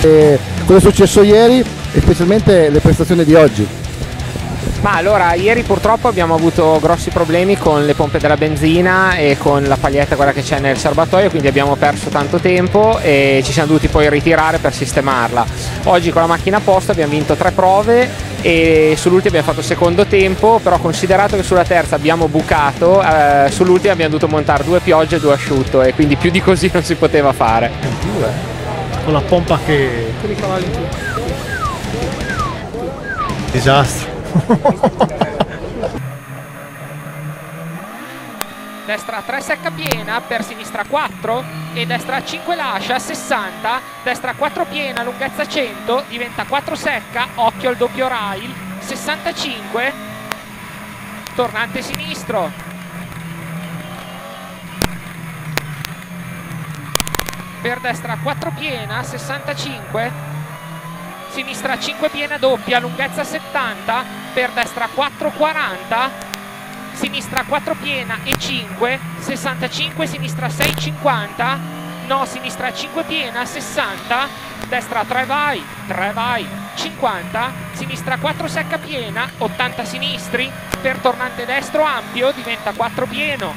cosa è successo ieri e specialmente le prestazioni di oggi. Ma allora, ieri purtroppo abbiamo avuto grossi problemi con le pompe della benzina e con la paglietta, quella che c'è nel serbatoio, quindi abbiamo perso tanto tempo e ci siamo dovuti poi ritirare per sistemarla. Oggi con la macchina a posto abbiamo vinto 3 prove e sull'ultima abbiamo fatto secondo tempo, però considerato che sulla terza abbiamo bucato, sull'ultima abbiamo dovuto montare 2 piogge e 2 asciutto e quindi più di così non si poteva fare. Con la pompa che... Disastro. Destra 3 secca piena, per sinistra 4 e destra 5 lascia, 60, destra 4 piena, lunghezza 100, diventa 4 secca, occhio al doppio rail, 65, tornante sinistro, per destra 4 piena, 65, sinistra 5 piena doppia, lunghezza 70, per destra 4 40, sinistra 4 piena e 5, 65, sinistra 6 50, no, sinistra 5 piena, 60, destra 3 vai, 50, sinistra 4 secca piena, 80 sinistri, per tornante destro ampio, diventa 4 pieno,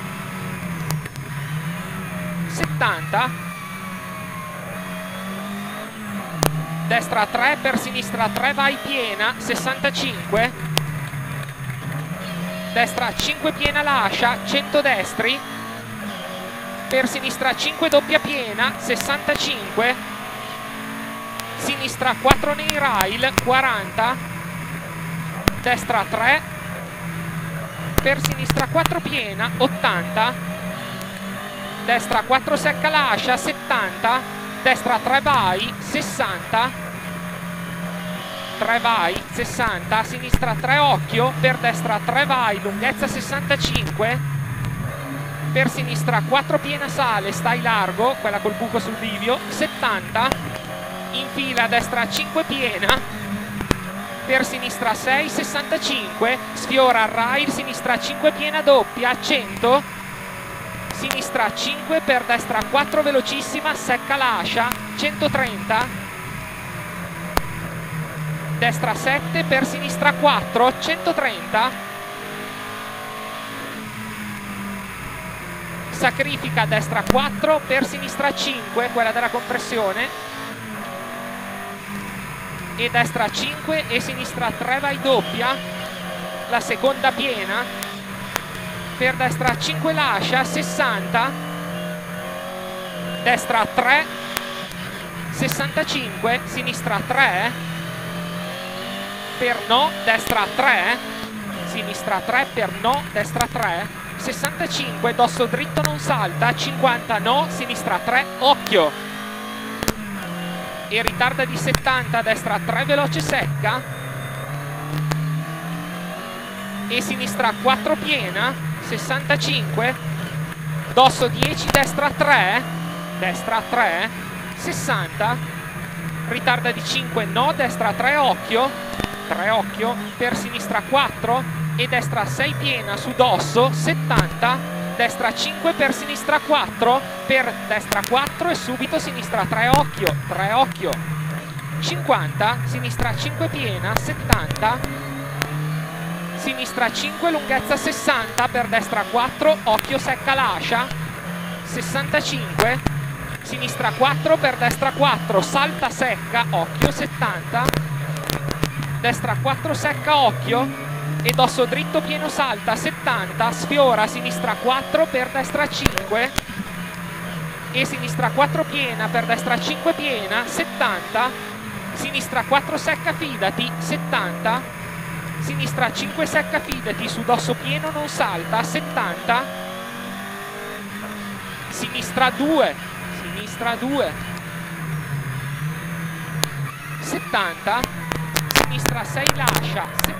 70, destra 3, per sinistra 3 vai piena, 65, destra 5 piena lascia, 100 destri, per sinistra 5 doppia piena, 65, sinistra 4 nei rail, 40, destra 3, per sinistra 4 piena, 80, destra 4 secca lascia, 70, destra 3 vai, 60, 3 vai, 60, sinistra 3 occhio, per destra 3 vai, lunghezza 65, per sinistra 4 piena sale, stai largo, quella col buco sul bivio, 70, infila destra 5 piena, per sinistra 6, 65, sfiora il rail, sinistra 5 piena doppia, 100, sinistra 5, per destra 4 velocissima, secca lascia, 130, destra 7, per sinistra 4, 130, sacrifica destra 4, per sinistra 5, quella della compressione, e destra 5 e sinistra 3 vai doppia, la seconda piena, per destra 5 lascia, 60, destra 3, 65, sinistra 3, per no, destra 3, sinistra 3, per no, destra 3, 65, dosso dritto non salta, 50 no, sinistra 3, occhio, e ritarda di 70, destra 3 veloce secca, e sinistra 4 piena, 65, dosso 10, destra 3, 60, ritarda di 5, no, destra 3 occhio, per sinistra 4 e destra 6 piena su dosso, 70, destra 5 per sinistra 4, per destra 4 e subito sinistra 3 occhio, 50, sinistra 5 piena, 70, sinistra 5, lunghezza 60, per destra 4, occhio secca lascia, 65, sinistra 4, per destra 4, salta secca, occhio, 70, destra 4 secca, occhio, e dosso dritto pieno salta, 70, sfiora, sinistra 4, per destra 5, e sinistra 4 piena, per destra 5 piena, 70, sinistra 4 secca, fidati, 70, sinistra 5 secca, fidati, su dosso pieno non salta, 70, sinistra 2, 70, sinistra 6 lascia, 70,